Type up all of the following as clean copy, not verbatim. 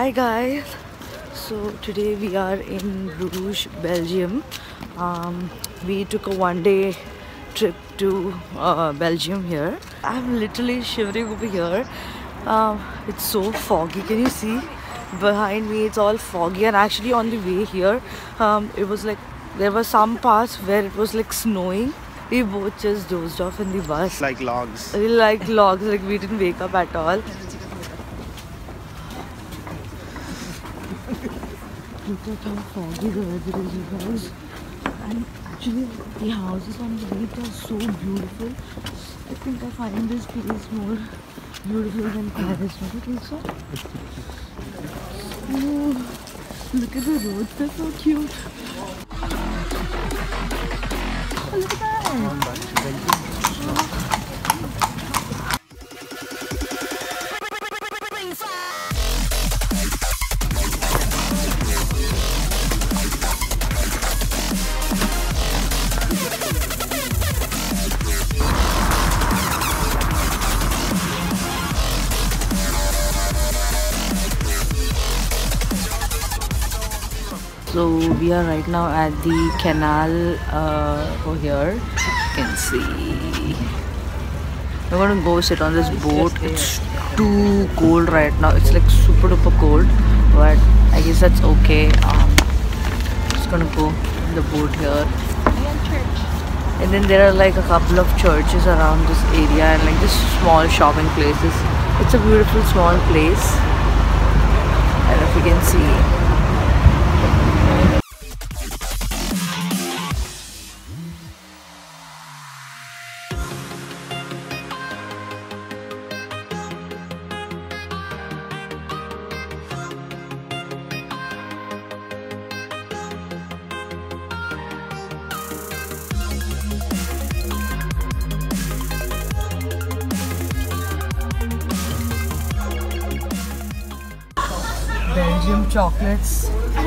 Hi guys, so today we are in Bruges, Belgium. We took a one-day trip to Belgium here. I'm literally shivering over here. It's so foggy, can you see? Behind me it's all foggy, and actually on the way here it was like there were some parts where it was like snowing. We both just dozed off in the bus. Like logs. Like logs, like we didn't wake up at all. Look at how foggy the weather is, you guys. And actually the houses on the beach are so beautiful. I think I find this place more beautiful than Paris, don't you think so? Oh, look at the roads, they're so cute. Oh, look at that! So we are right now at the canal over here. You can see. We're gonna go sit on this boat. It's too cold right now. It's like super duper cold, but I guess that's okay. Just gonna go in the boat here. And then there are like a couple of churches around this area and like just small shopping places. It's a beautiful small place. I don't know if you can see. Belgium chocolates.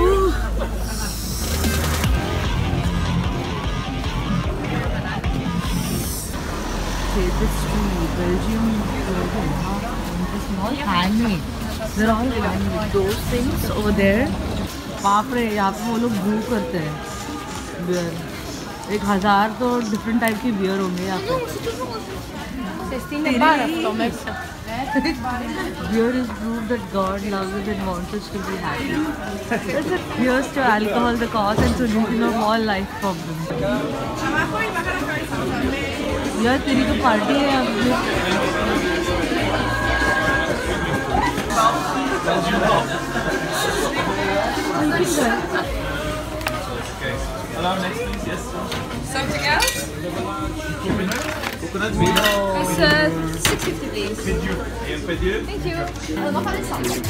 Belgium. It's all handmade. They're all handmade. Those things over there. बाप रे, यहाँ पे वो लोग Bru करते हैं beer. 1000 तो different type की बियर होंगे यहाँ पे. Beer is proof that God loves us and wants us to be happy. Here's to alcohol, the cause and solution of all life problems. यार तेरी तो पार्टी है यहाँ पे. Allow next please, yes. Something else? Coconut milk. That's 650 please. With you. And with you. Thank you. Nog wel eens anders.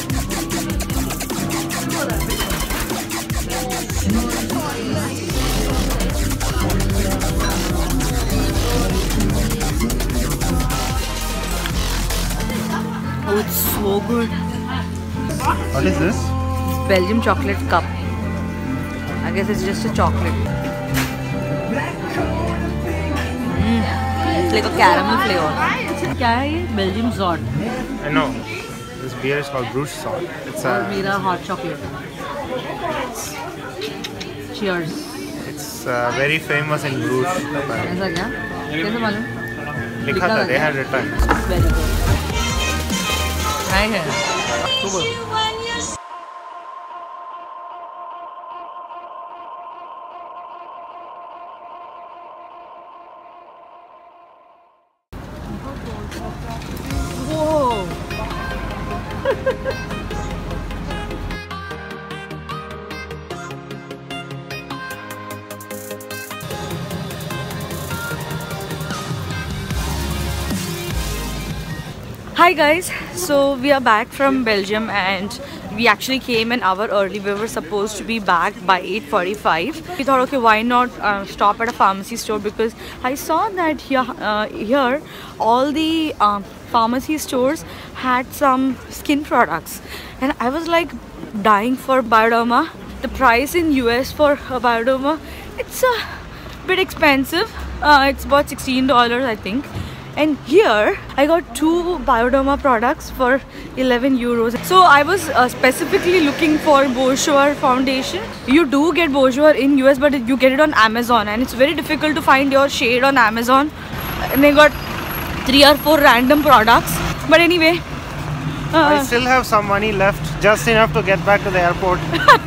Oh, it's so good. What is this? Belgium chocolate cup. I guess it's just a chocolate. It's like a caramel flavor. क्या है ये? Belgium salt. I know. This beer is called Bruges salt. It's और मेरा hot chocolate. Cheers. It's very famous in Bruges. ऐसा क्या? कैसे मालूम? लिखा था. They had written. Very good. Hi here. Super. Whoa! Hi guys, so we are back from Belgium and we actually came an hour early. We were supposed to be back by 8:45. We thought, okay, why not stop at a pharmacy store, because I saw that here all the pharmacy stores had some skin products, and I was like dying for Bioderma. The price in US for Bioderma, it's a bit expensive. It's about $16 I think. And here I got 2 Bioderma products for 11 euros. So I was specifically looking for Bourjois foundation. You do get Bourjois in US, but you get it on Amazon, and it's very difficult to find your shade on Amazon. And I got 3 or 4 random products. But anyway, I still have some money left, just enough to get back to the airport.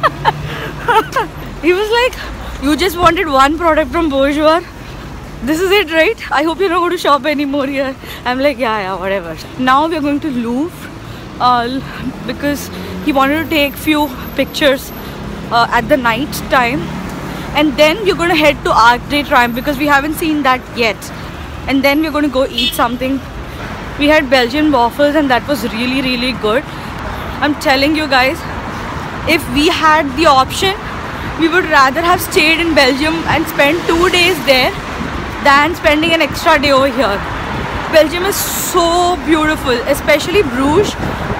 he was like, you just wanted 1 product from Bourjois. This is it, right? I hope you're not going to shop anymore here. I'm like, yeah, whatever. Now we're going to Louvre because he wanted to take few pictures at the night time. And then we're going to head to Arc de Triomphe because we haven't seen that yet. And then we're going to go eat something. We had Belgian waffles and that was really, really good. I'm telling you guys, if we had the option, we would rather have stayed in Belgium and spent 2 days there than spending an extra day over here. Belgium is so beautiful, especially Bruges.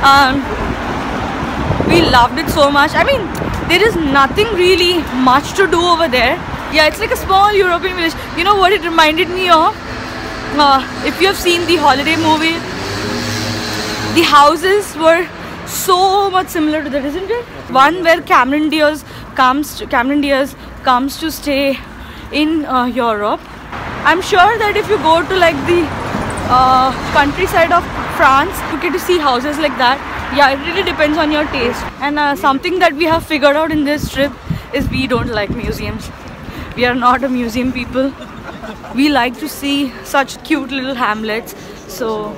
We loved it so much. I mean, there is nothing really much to do over there. Yeah, it's like a small European village. You know what it reminded me of? If you have seen the holiday movie, the houses were so much similar to that, isn't it? One where Cameron Diaz comes to stay in Europe. I'm sure that if you go to like the countryside of France, you get to see houses like that. Yeah, it really depends on your taste. And something that we have figured out in this trip is we don't like museums. We are not a museum people. We like to see such cute little hamlets. So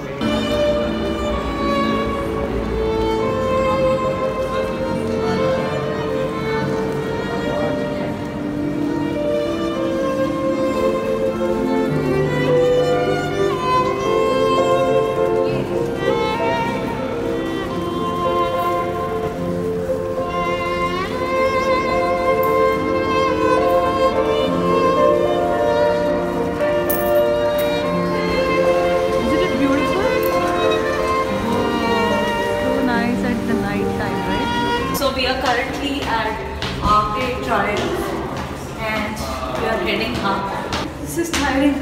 we are currently at Arc de Triomphe and we are heading up. This is tiring.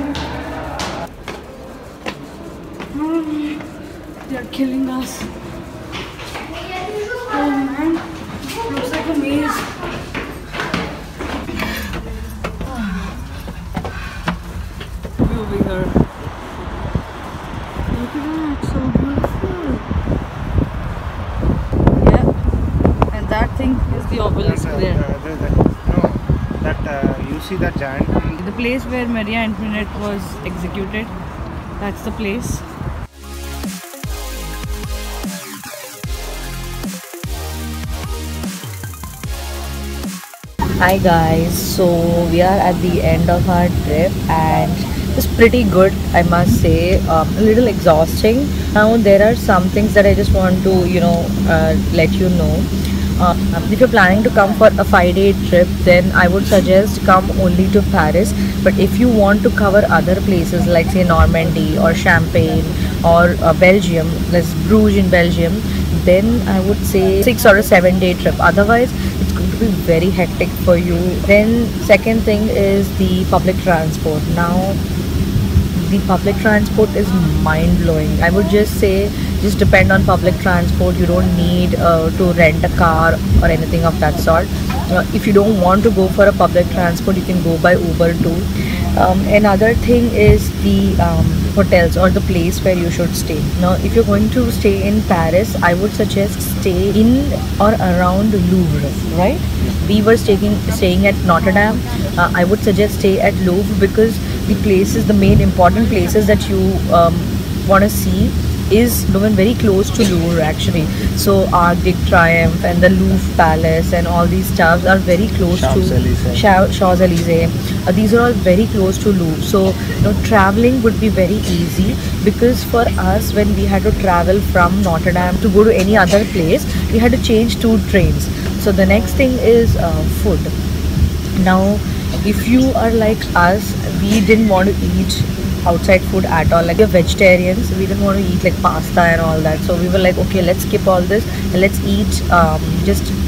They are killing us. Oh man, looks like a maze. Over here. Look at that, so beautiful. That thing is the obelisk there. You see that giant? The place where Maria Antoinette was executed. That's the place. Hi guys, so we are at the end of our trip and it's pretty good, I must say. A little exhausting. Now there are some things that I just want to let you know. If you're planning to come for a 5-day trip, then I would suggest come only to Paris. But if you want to cover other places like say Normandy or Champagne or Belgium, there's Bruges in Belgium, then I would say 6 or a 7-day trip. Otherwise it's going to be very hectic for you. Then second thing is the public transport. Now the public transport is mind-blowing. I would just say just depend on public transport. You don't need to rent a car or anything of that sort. If you don't want to go for a public transport, you can go by Uber too. Another thing is the hotels or the place where you should stay. Now if you're going to stay in Paris, I would suggest stay in or around Louvre, right? We were staying at Notre Dame. I would suggest stay at Louvre because the places, the main important places that you want to see is very close to Louvre actually. So Arc de Triomphe and the Louvre Palace and all these stuffs are very close to Champs-Élysées. These are all very close to Louvre. So traveling would be very easy because for us when we had to travel from Notre Dame to go to any other place, we had to change 2 trains. So the next thing is food. Now if you are like us, we didn't want to eat outside food at all. Like we're vegetarians, we didn't want to eat like pasta and all that. So we were like, okay, let's skip all this and let's eat just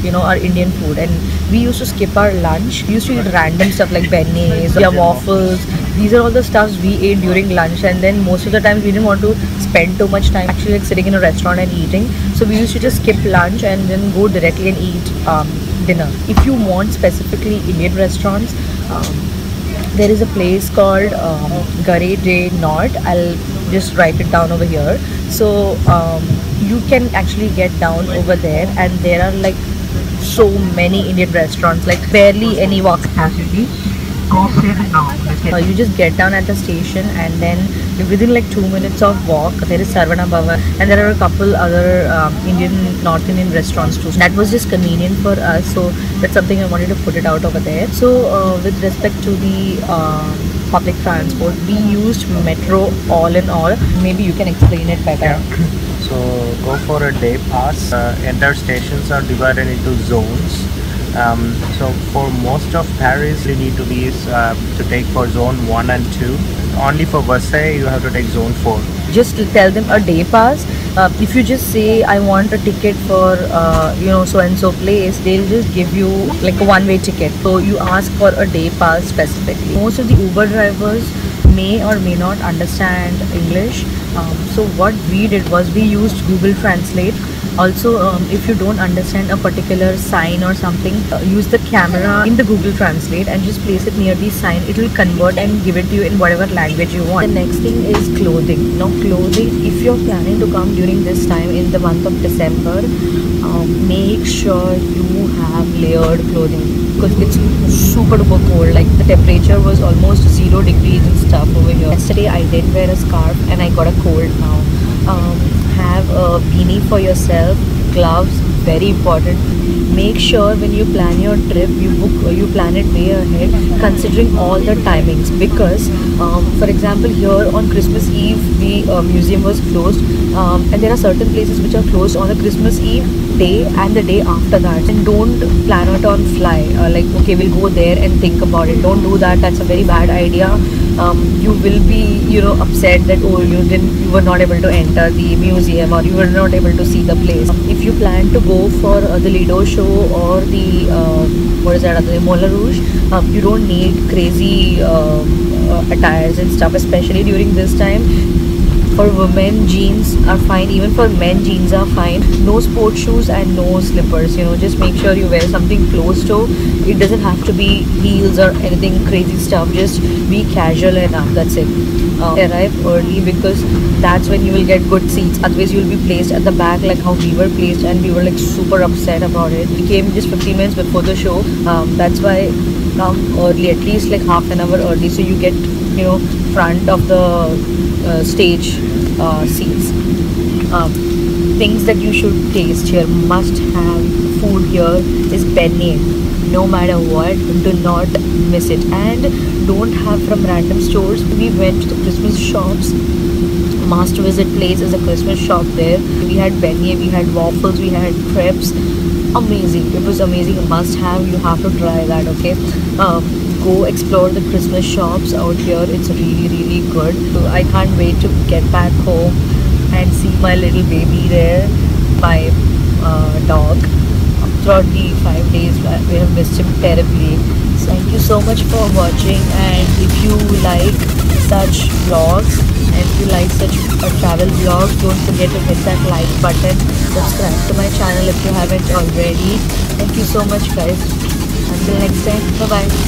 you know, our Indian food, and we used to skip our lunch. We used to eat random stuff like beignets, waffles. These are all the stuffs we ate during lunch, and then most of the times we didn't want to spend too much time actually like sitting in a restaurant and eating. So we used to just skip lunch and then go directly and eat dinner. If you want specifically Indian restaurants, there is a place called Arc de Triomphe. I'll just write it down over here. So you can actually get down over there, and there are like so many Indian restaurants, like barely any walk capacity. You just get down at the station, and then within like 2 minutes of walk there is Sarvana Bhava, and there are a couple other North Indian restaurants too. That was just convenient for us, so that's something I wanted to put it out over there. So with respect to the public transport, we used metro all in all. Maybe you can explain it better. Yeah. So go for a day pass. Entire stations are divided into zones. So for most of Paris, you need to be to take for zone 1 and 2. Only for Versailles, you have to take zone 4. Just tell them a day pass. If you just say I want a ticket for you know, so and so place, they'll just give you like a one-way ticket. So you ask for a day pass specifically. Most of the Uber drivers may or may not understand English. So what we did was we used Google Translate. Also, if you don't understand a particular sign or something, use the camera in the Google Translate and just place it near the sign. It will convert and give it to you in whatever language you want. The next thing is clothing. Now clothing, if you're planning to come during this time in the month of December, make sure you have layered clothing, because it's super duper cold. Like the temperature was almost 0 degrees and stuff over here. Yesterday I did wear a scarf and I got a cold now. Have a beanie for yourself, gloves, very important. Make sure when you plan your trip, you plan it way ahead, considering all the timings, because for example here on Christmas Eve the museum was closed, and there are certain places which are closed on a Christmas Eve day and the day after that. And don't plan it on fly, like okay, we'll go there and think about it. Don't do that. That's a very bad idea. You will be, you know, upset that oh, you were not able to enter the museum, or you were not able to see the place. If you plan to go for the Lido show or the what is that other, Moulin Rouge, you don't need crazy attires and stuff, especially during this time. For women, jeans are fine. Even for men, jeans are fine. No sports shoes and no slippers. You know, just make sure you wear something close to. It doesn't have to be heels or anything crazy stuff. Just be casual enough. That's it. Arrive early, because that's when you will get good seats. Otherwise, you will be placed at the back like how we were placed, and we were like super upset about it. We came just 15 minutes before the show. That's why come early, at least like half an hour early, so you get, you know, front of the stage seats. Things that you should taste here, must have food here is beignet. No matter what, do not miss it, and don't have from random stores. We went to the Christmas shops. Must visit place is a Christmas shop there. We had beignet, we had waffles, we had crepes. Amazing. It was amazing. Must have. You have to try that. Okay. Go explore the Christmas shops out here. It's really, really good. So I can't wait to get back home and see my little baby there, my dog. Throughout the 5 days, we have missed him terribly. So thank you so much for watching, and if you like such vlogs and if you like such travel vlogs, don't forget to hit that like button. Subscribe to my channel if you haven't already. Thank you so much, guys. Until next time, bye bye.